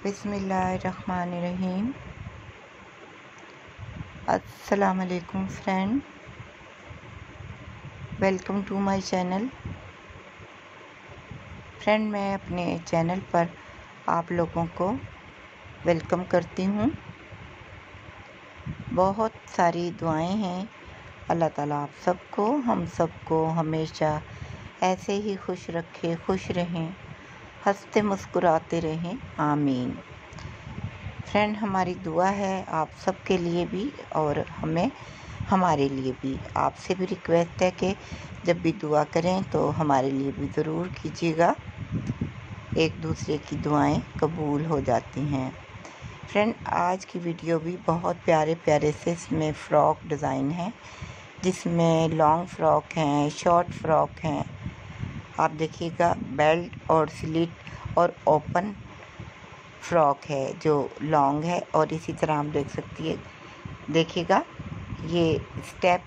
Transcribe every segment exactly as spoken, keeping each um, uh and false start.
बिस्मिल्लाहिर्रहमानिर्रहीम। अस्सलाम वालेकुम friend, welcome to my channel. Friend, मैं अपने चैनल पर आप लोगों को वेलकम करती हूँ। बहुत सारी दुआएं हैं। अल्लाह ताला आप सबको, हम सबको हमेशा ऐसे ही खुश रखे, खुश रहें, हंसते मुस्कुराते रहें, आमीन। फ्रेंड, हमारी दुआ है आप सबके लिए भी और हमें हमारे लिए भी। आपसे भी रिक्वेस्ट है कि जब भी दुआ करें तो हमारे लिए भी ज़रूर कीजिएगा। एक दूसरे की दुआएं कबूल हो जाती हैं। फ्रेंड, आज की वीडियो भी बहुत प्यारे प्यारे से इसमें फ़्रॉक डिज़ाइन है, जिसमें लॉन्ग फ्रॉक हैं, शॉर्ट फ्रॉक हैं। आप देखिएगा, बेल्ट और स्लिट और ओपन फ्रॉक है जो लॉन्ग है, और इसी तरह आप देख सकती है, देखिएगा ये स्टेप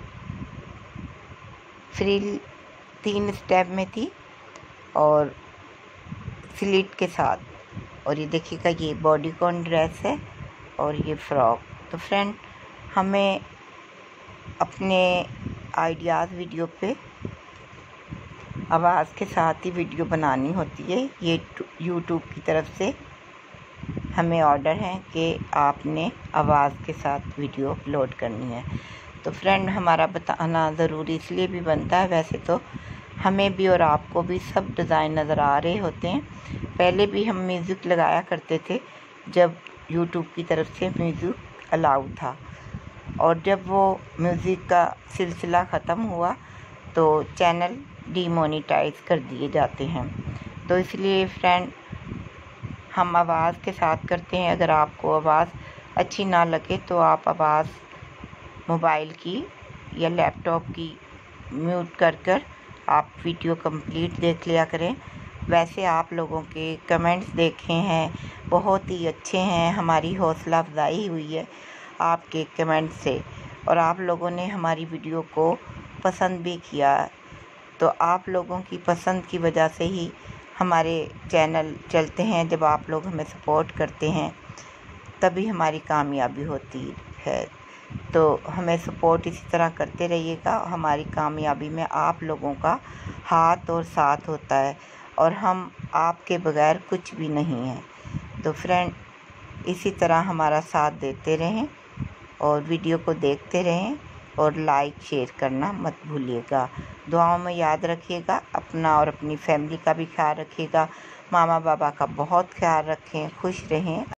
फ्रिल तीन स्टेप में थी और स्लिट के साथ, और ये देखिएगा ये बॉडीकॉन ड्रेस है और ये फ्रॉक। तो फ्रेंड, हमें अपने आइडियाज़ वीडियो पे आवाज़ के साथ ही वीडियो बनानी होती है। ये यूट्यूब की तरफ से हमें ऑर्डर है कि आपने आवाज़ के साथ वीडियो अपलोड करनी है। तो फ्रेंड, हमारा बताना ज़रूरी इसलिए भी बनता है, वैसे तो हमें भी और आपको भी सब डिज़ाइन नज़र आ रहे होते हैं। पहले भी हम म्यूज़िक लगाया करते थे जब यूट्यूब की तरफ से म्यूज़िक अलाउ था, और जब वो म्यूज़िक का सिलसिला ख़त्म हुआ तो चैनल डीमोनेटाइज कर दिए जाते हैं। तो इसलिए फ्रेंड, हम आवाज़ के साथ करते हैं। अगर आपको आवाज़ अच्छी ना लगे तो आप आवाज़ मोबाइल की या लैपटॉप की म्यूट कर कर आप वीडियो कंप्लीट देख लिया करें। वैसे आप लोगों के कमेंट्स देखे हैं, बहुत ही अच्छे हैं। हमारी हौसला अफजाई हुई है आपके कमेंट से, और आप लोगों ने हमारी वीडियो को पसंद भी किया। तो आप लोगों की पसंद की वजह से ही हमारे चैनल चलते हैं। जब आप लोग हमें सपोर्ट करते हैं तभी हमारी कामयाबी होती है। तो हमें सपोर्ट इसी तरह करते रहिएगा। हमारी कामयाबी में आप लोगों का हाथ और साथ होता है, और हम आपके बगैर कुछ भी नहीं हैं। तो फ्रेंड, इसी तरह हमारा साथ देते रहें और वीडियो को देखते रहें, और लाइक शेयर करना मत भूलिएगा। दुआओं में याद रखिएगा। अपना और अपनी फैमिली का भी ख्याल रखिएगा। मामा बाबा का बहुत ख्याल रखें। खुश रहें।